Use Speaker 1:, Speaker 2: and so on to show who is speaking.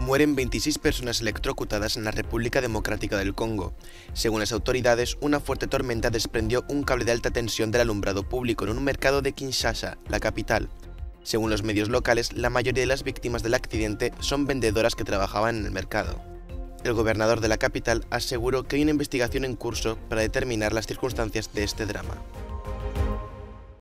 Speaker 1: Mueren 26 personas electrocutadas en la República Democrática del Congo. Según las autoridades, una fuerte tormenta desprendió un cable de alta tensión del alumbrado público en un mercado de Kinshasa, la capital. Según los medios locales, la mayoría de las víctimas del accidente son vendedoras que trabajaban en el mercado. El gobernador de la capital aseguró que hay una investigación en curso para determinar las circunstancias de este drama.